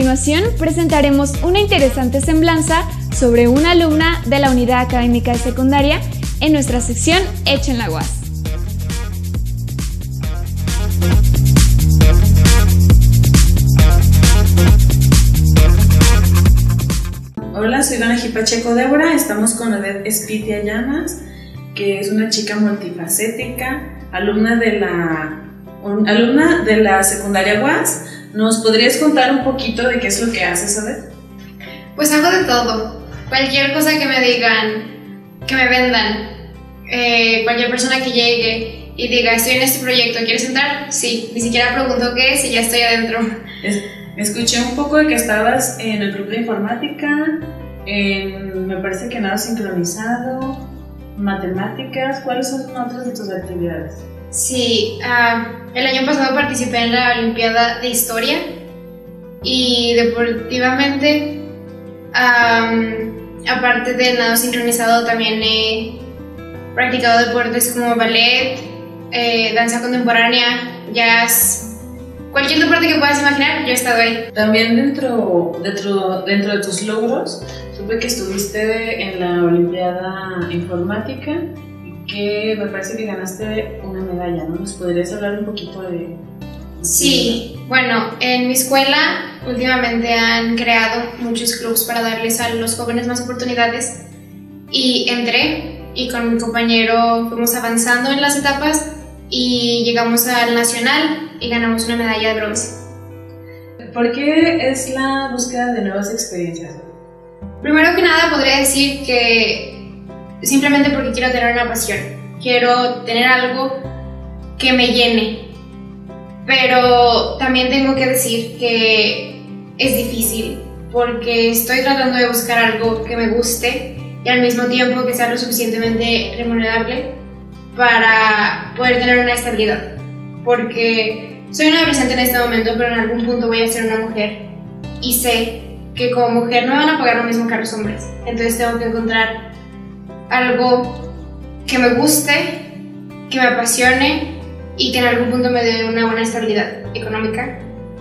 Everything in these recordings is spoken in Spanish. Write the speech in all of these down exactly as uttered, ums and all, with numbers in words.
continuación presentaremos una interesante semblanza sobre una alumna de la Unidad Académica de Secundaria en nuestra sección Hecho en la U A S. Hola, soy Dona Pacheco Débora, estamos con Odette Espitia Llamas, que es una chica multifacética, alumna de la, un, alumna de la secundaria U A S. ¿Nos podrías contar un poquito de qué es lo que haces, Odette? Pues hago de todo, cualquier cosa que me digan, que me vendan, eh, cualquier persona que llegue y diga estoy en este proyecto, ¿quieres entrar? Sí, ni siquiera pregunto qué es y ya estoy adentro. Es, escuché un poco de que estabas en el club de informática, en, me parece que nada sincronizado, matemáticas. ¿Cuáles son otras de tus actividades? Sí, uh, el año pasado participé en la Olimpiada de Historia y deportivamente, um, aparte del nado sincronizado, también he practicado deportes como ballet, eh, danza contemporánea, jazz, cualquier deporte que puedas imaginar, yo he estado ahí. También dentro, dentro, dentro de tus logros, supe que estuviste en la Olimpiada Informática, que me parece que ganaste una medalla, ¿no? ¿Nos podrías hablar un poquito de...? Sí, bueno, en mi escuela últimamente han creado muchos clubs para darles a los jóvenes más oportunidades y entré y con mi compañero fuimos avanzando en las etapas y llegamos al nacional y ganamos una medalla de bronce. ¿Por qué es la búsqueda de nuevas experiencias? Primero que nada podría decir que simplemente porque quiero tener una pasión, quiero tener algo que me llene, pero también tengo que decir que es difícil porque estoy tratando de buscar algo que me guste y al mismo tiempo que sea lo suficientemente remunerable para poder tener una estabilidad, porque soy una adolescente en este momento, pero en algún punto voy a ser una mujer y sé que como mujer no me van a pagar lo mismo que a los hombres, entonces tengo que encontrar algo que me guste, que me apasione y que en algún punto me dé una buena estabilidad económica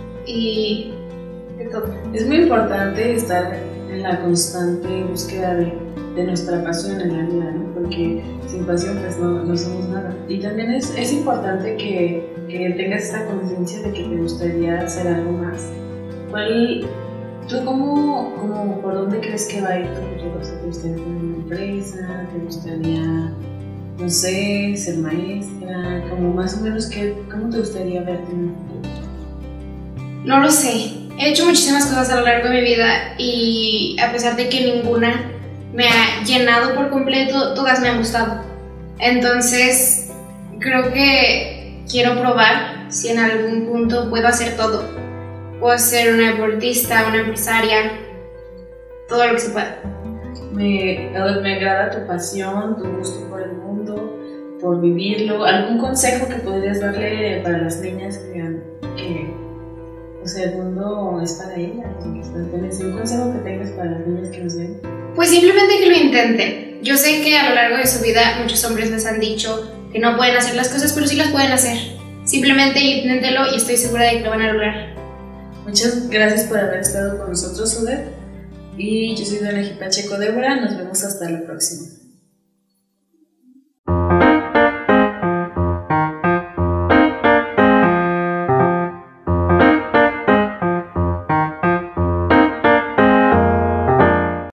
y de todo. Es muy importante estar en la constante búsqueda de, de nuestra pasión en la vida, ¿no? Porque sin pasión pues no, no somos nada. Y también es, es importante que, que tengas esta conciencia de que te gustaría hacer algo más. ¿Cuál, tú cómo, cómo, por dónde crees que va a ir tu futuro? O sea, ¿te gustaría tener una empresa? ¿Te gustaría, no sé, ser maestra? Como más o menos, ¿qué, ¿cómo te gustaría verte en el futuro? No lo sé. He hecho muchísimas cosas a lo largo de mi vida y a pesar de que ninguna me ha llenado por completo, todas me han gustado. Entonces, creo que quiero probar si en algún punto puedo hacer todo. Puedo ser una deportista, una empresaria, todo lo que se pueda. Me, me agrada tu pasión, tu gusto por el mundo, por vivirlo. ¿Algún consejo que podrías darle para las niñas que, que o sea, el mundo es para ellas? ¿Un consejo que tengas para las niñas que nos ven? Pues simplemente que lo intenten. Yo sé que a lo largo de su vida muchos hombres les han dicho que no pueden hacer las cosas, pero sí las pueden hacer. Simplemente inténtelo y estoy segura de que lo van a lograr. Muchas gracias por haber estado con nosotros, Odette. Y yo soy Dona Pacheco Débora. Nos vemos hasta la próxima.